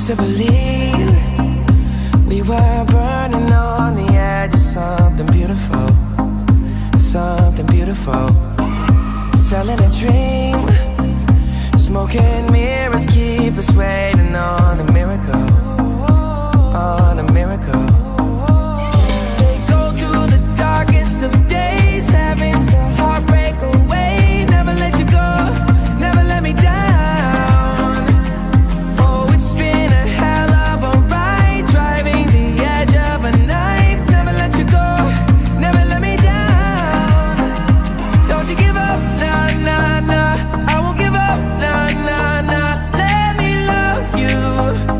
used to believe we were burning on the edge of something beautiful, something beautiful. Selling a dream, smoking mirrors keep us waiting on a miracle, on a miracle. They go through the darkest of days, having to heartbreak away. Never let you go, never let me down. Oh, it's been a hell of a ride, driving the edge of a knife. Never let you go, never let me down. Don't you give up, nah, nah, nah. I won't give up, nah, nah, nah. Let me love you.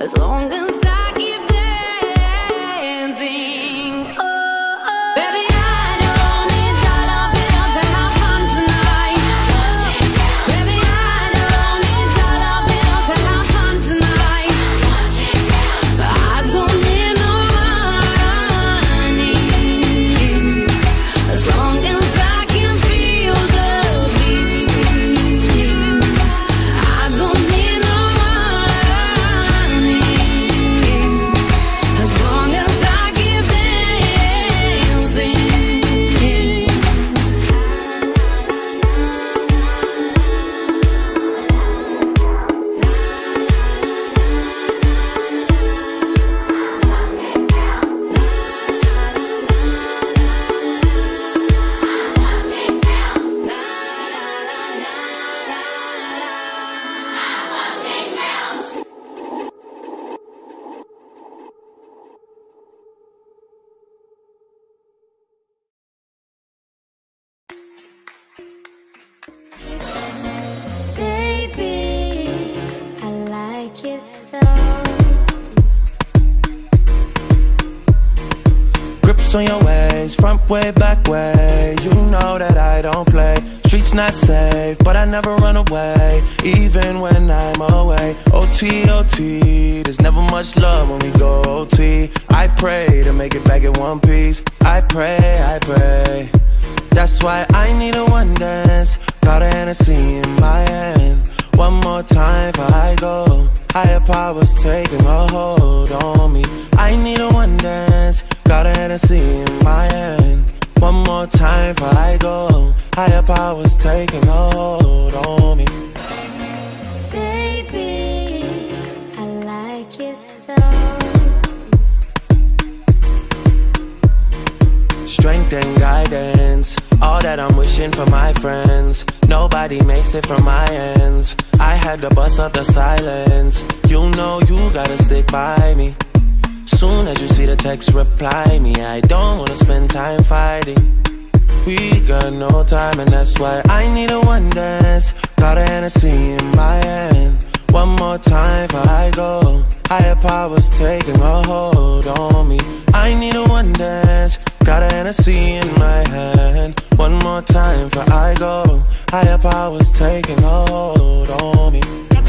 as long as I keep dancing. Oh, oh. Baby, I don't need dollar bills to have fun tonight. Baby, I don't need dollar bills to have fun tonight. I don't need no money, as long as I can feel the beat. I don't need no money, as long as I keep dancing. Baby, I like your style. Grips on your ways, front way, back way. You know that I don't play. Streets not safe, but I never run away, even when I'm away. OT, OT, there's never much love when we go OT. I pray to make it back in one piece. I pray, I pray. That's why I need a one dance. Got a Hennessy in my hand. One more time before I go. Higher powers taking a hold on me. I need a one dance. Got a Hennessy in my hand. One more time before I go. Higher powers taking a hold on me. Baby, I like your style. Strength and guidance, all that I'm wishing for my friends. Nobody makes it from my ends. I had to bust up the silence. You know you gotta stick by me. Soon as you see the text, reply me. I don't wanna spend time fighting. We got no time, and that's why I need a one dance. Got a Hennessy in my hand. One more time before I go. Higher powers taking a hold on me. I need a one dance. Got a Hennessy in my hand. One more time before I go. Higher powers taking a hold on me.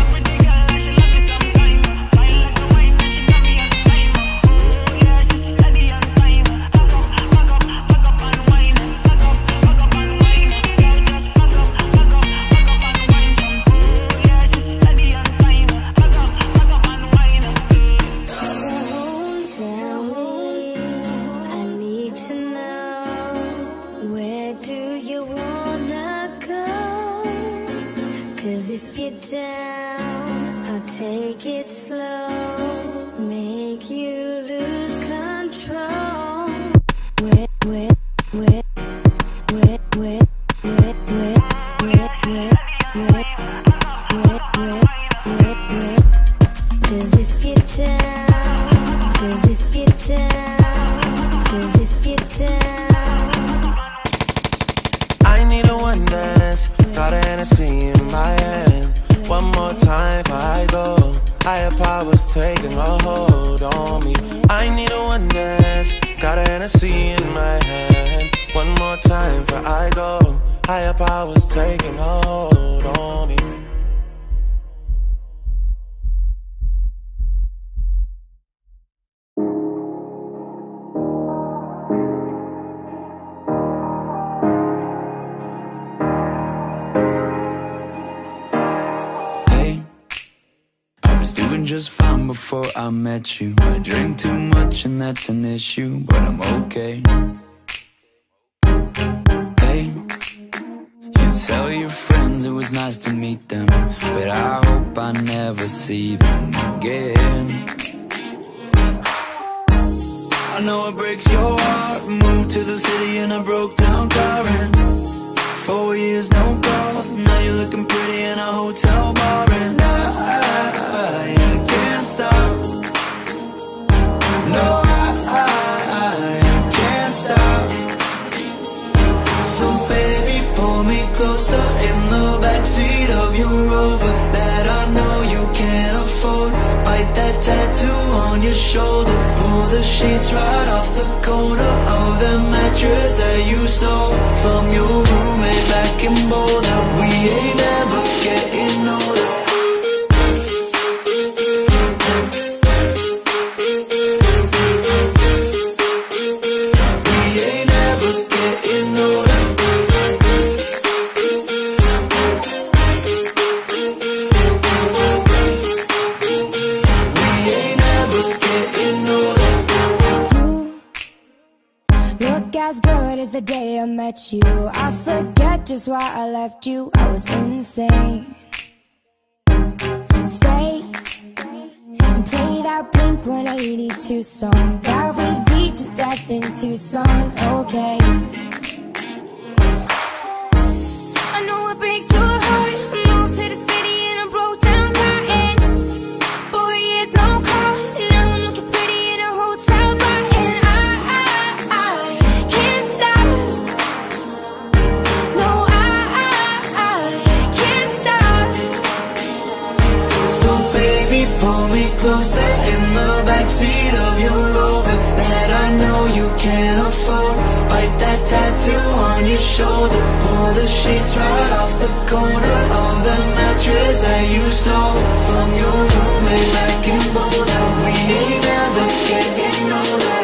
Down, I'll take it slow, make you lose control. Wet, wet, wet, wet, wet, wet, wet, wet, wet, wet, wet, wet, wet, wet. 'Cause if you're down, 'cause if you're down, 'cause if you're down. I need a one dance. Got a Hennessy in my hand. One more time before I go. Higher powers taking a hold on me. I need a one dance. Got a Hennessy in my hand. One more time before I go. Higher powers taking a hold on me. Doing just fine before I met you. I drink too much and that's an issue, but I'm okay. Hey, you tell your friends it was nice to meet them, but I hope I never see them again. I know it breaks your heart. Moved to the city in a broke down car, and 4 years no calls. Now you're looking pretty in a hotel bar, and I can't stop. No, I can't stop. So baby, pull me closer in the backseat of your Rover that I know you can't afford. Bite that tattoo your shoulder. Pull the sheets right off the corner of the mattress that you stole from your roommate back in Boulder. We ain't ever getting older. As good as the day I met you. I forget just why I left you. I was insane. Stay and play that Blink-182 song that we beat to death in Tucson. Okay, I know it breaks your heart. Moved to the city and I broke down crying. 4 years, no call. Now I'm looking pretty in a hotel bar. And I can't stop. No, I can't stop. So baby, pull me closer in the backseat of your Rover that I know you can't afford. Bite that tattoo on your shoulder. Pull the sheets right off the corner of the mattress that you stole from your roommate back in Boulder. We ain't never getting older.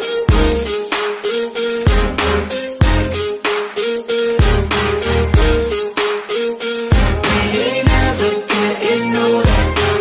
We ain't never getting older.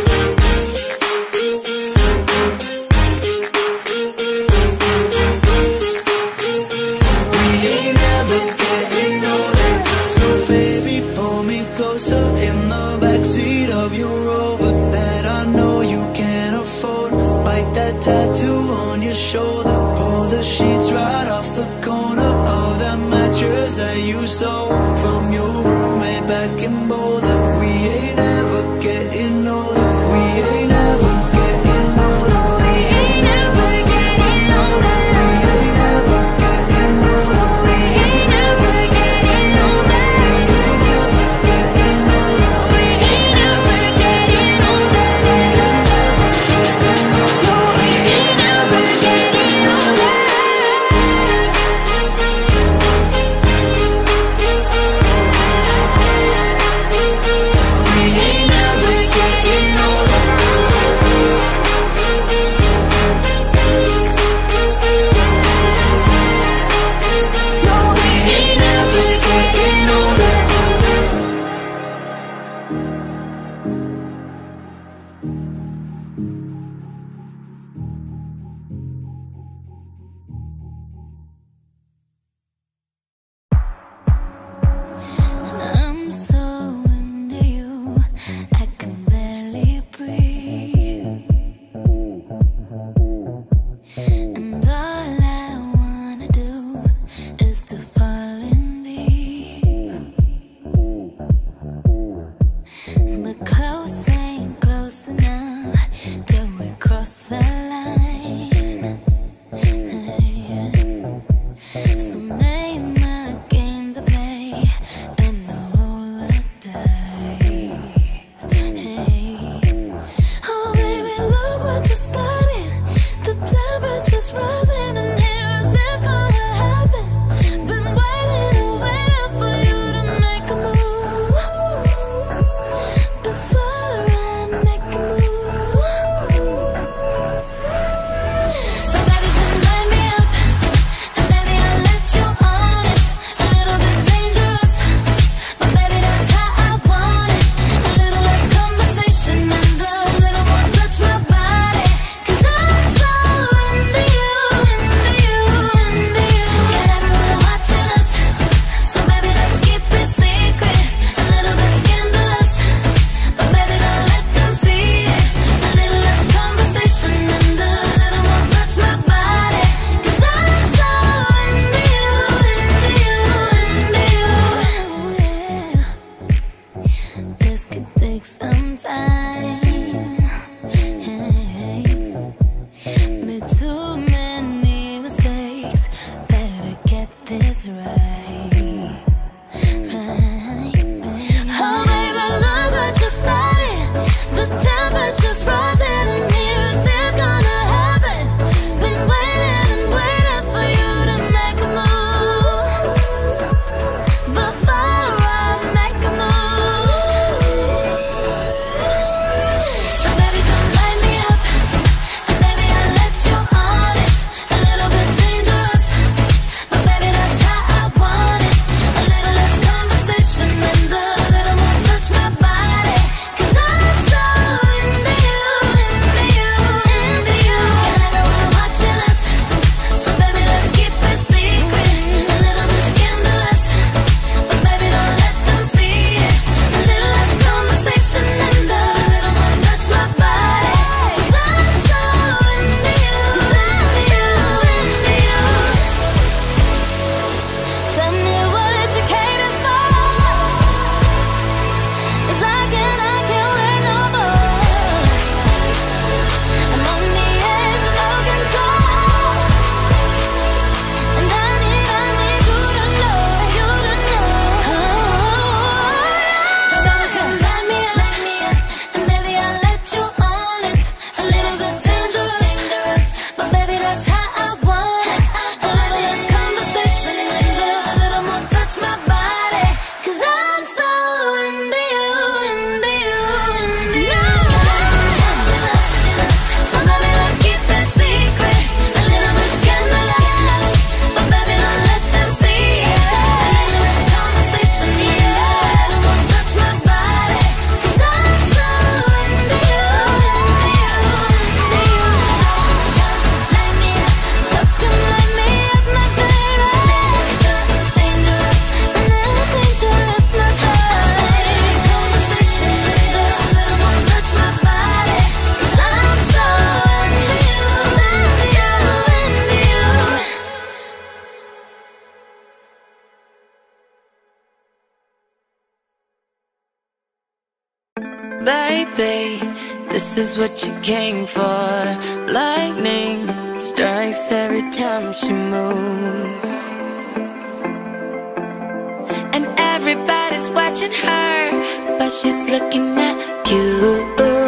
Tattoo on your shoulder. Pull the sheets right off the corner of that mattress that you stole from your roommate back in Boulder. We ain't ever getting older. We ain't ever getting older. We ain't never getting older. We ain't never getting older. We ain't never getting older. We ain't never getting older. We ain't never getting older. I'm so into you, I can barely breathe. And all I wanna do is to fall in deep. But close ain't close enough till we cross the line. So name a game to play and I'll roll the dice. Hey. Oh baby, look what you started. The temperature's rising and here is this gonna happen. Been waiting and waiting for you to make a move. Before I make a move. So baby, come light me up. And baby, I'll let you on it. A little bit dangerous, but baby, that's how I want it. A little less conversation and a little more touch my body. 'Cause I'm so into you, into you, into you. Got everyone watching us, so baby, let's keep it secret. A little bit scandalous, but baby, don't let them see it. A little less conversation and a little more touch my body. 'Cause I'm so into you, into you, into you. This could take some time. Made too many mistakes. Better get this right. Oh baby, look what you started. The temperature's rising and here is this gonna Baby, this is what you came for. Lightning strikes every time she moves, and everybody's watching her, but she's looking at you.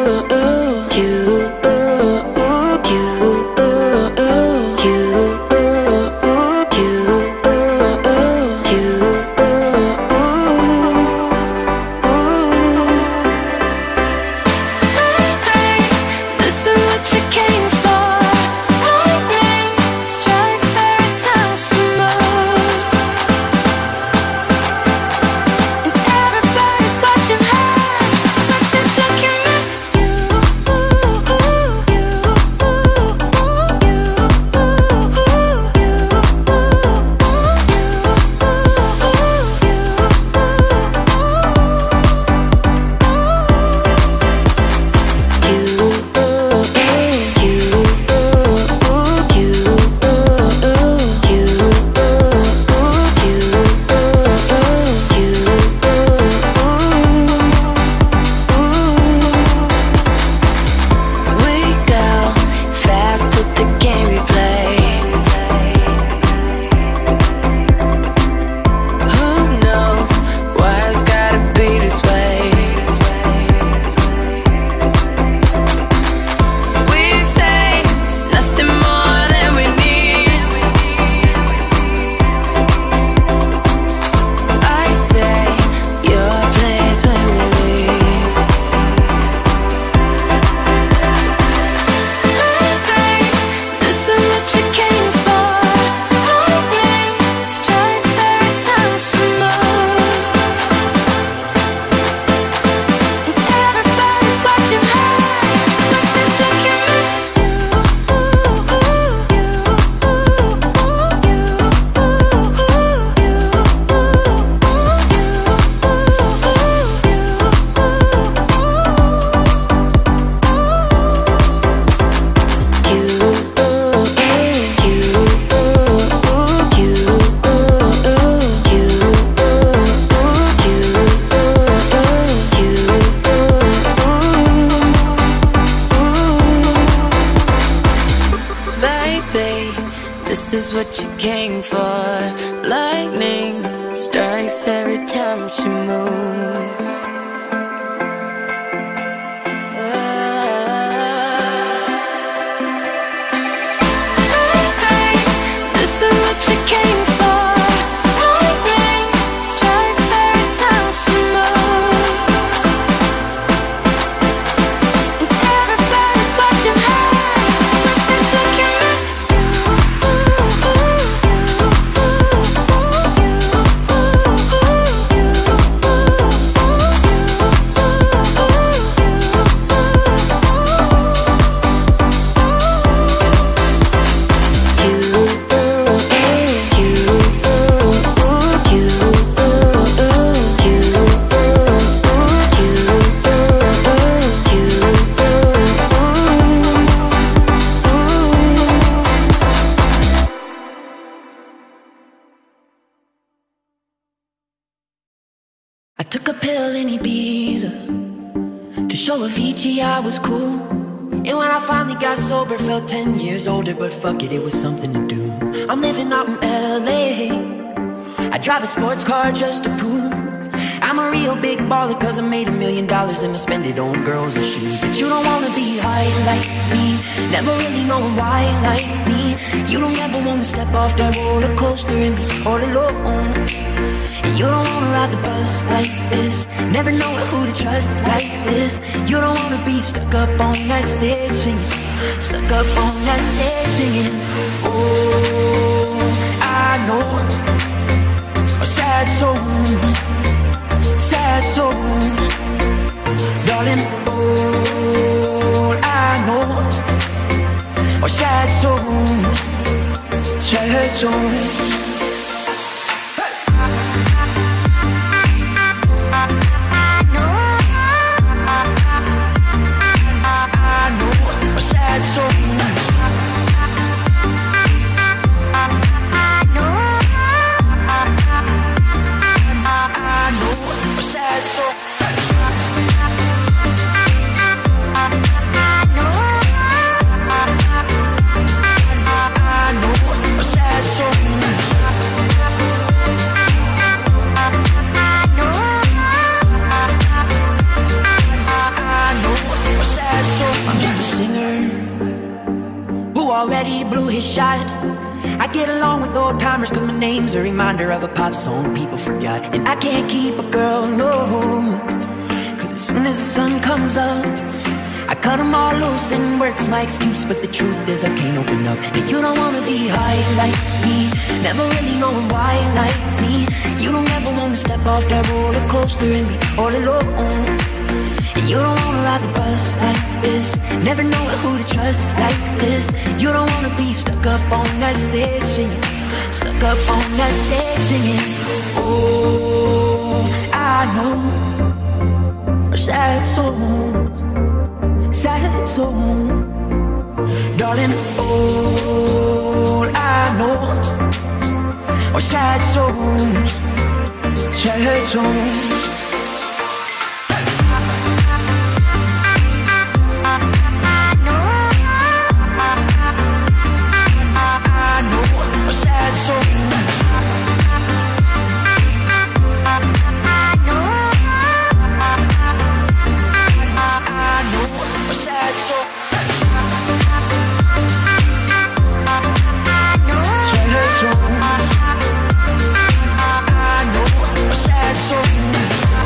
This is what you came for. Lightning strikes every time she moves. This is what you came for. Lightning strikes every time she moves, and everybody's watching her, but she's looking at I took a pill in Ibiza to show Avicii I was cool. And when I finally got sober, felt 10 years older. But fuck it, it was something to do. I'm living out in LA. I drive a sports car just to prove I'm a real big baller, cause I made $1 million and I spend it on girls and shoes. But you don't wanna be high like me, never really knowing why like me. You don't ever wanna step off that roller coaster and be all alone. And you don't wanna ride the bus like this, never know who to trust like this. You don't wanna be stuck up on that stage singing, stuck up on that stage singing. Oh, I know a sad soul, sad souls, darling. All I know are sad souls, sad souls. Sad soul. I know a sad soul. his shot. I get along with old timers cause my name's a reminder of a pop song people forgot. And I can't keep a girl, no, cause as soon as the sun comes up, I cut them all loose and work's my excuse. But the truth is I can't open up. And you don't wanna be high like me, never really knowing why like me. You don't ever wanna step off that roller coaster and be all alone. And you don't wanna ride the bus like this, never know who to trust like this. You don't wanna be stuck up on that stage singing, stuck up on that stage singing. Oh, I know sad songs, sad songs, darling. All I know are sad songs, sad songs. Sad song. I know a sad song. Sad song. I know a sad song.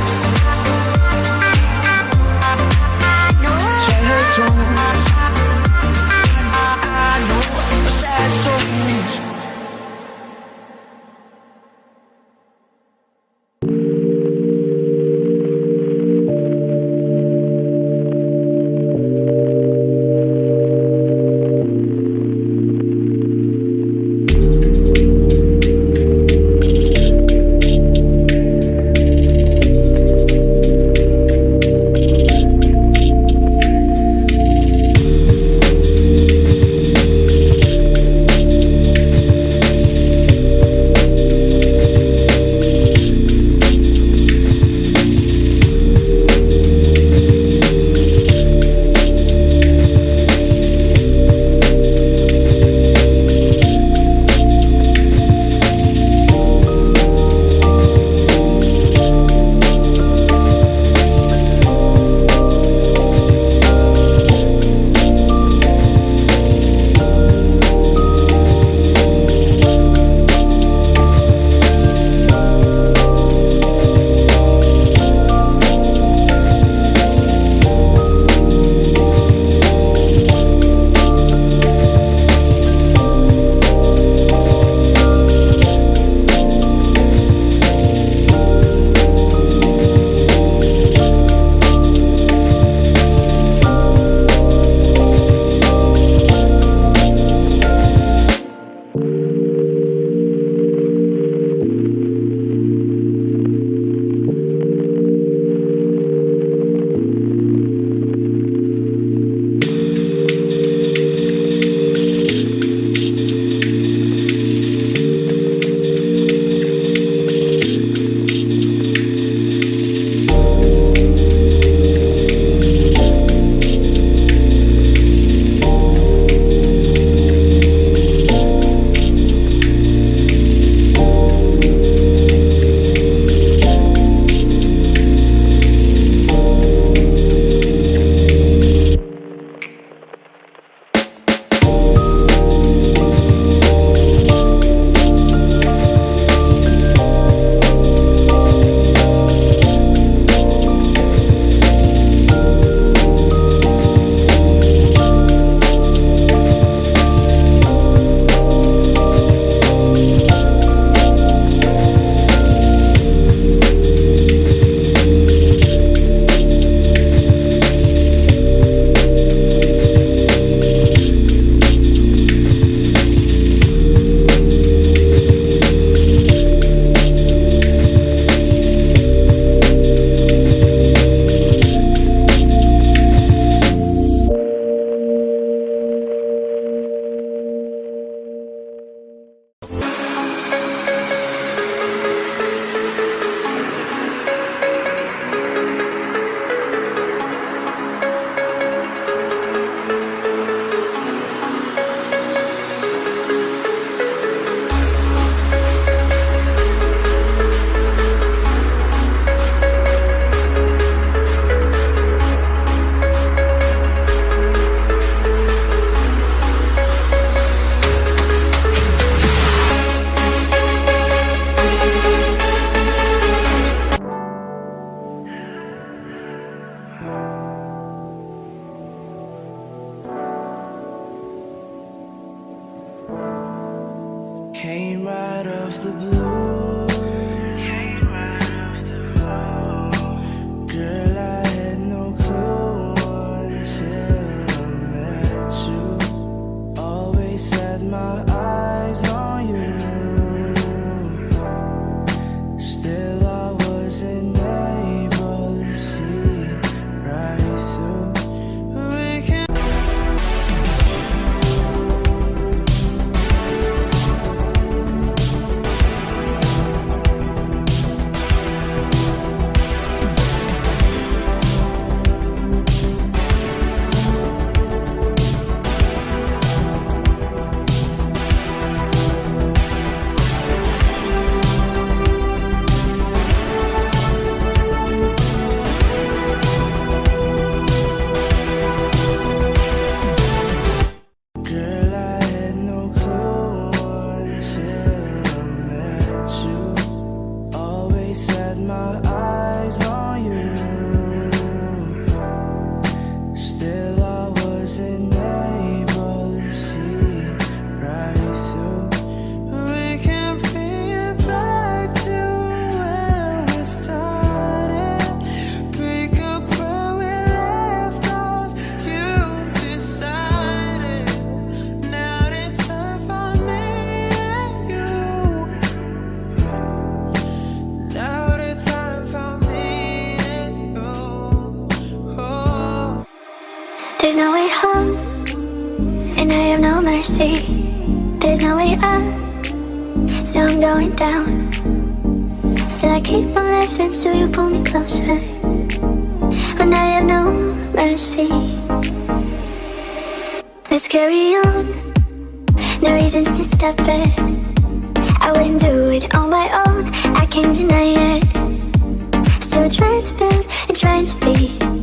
Came right off the blue. Girl, I had no clue until I met you. Always had my eyes on you. Still I wasn't able to see right through. We can set my eyes on you. Still I wasn't able to see right through. We can bring it back to where we started. Pick up where we left off. You decided now it's time for me and you. Now the time for me and you. Oh. There's no way home, and I have no mercy. There's no way up, so I'm going down. Still I keep on living, so you pull me closer. When I have no mercy. Let's carry on, no reasons to stop it. I wouldn't do it on my own, I can't deny it. Still trying to build and trying to be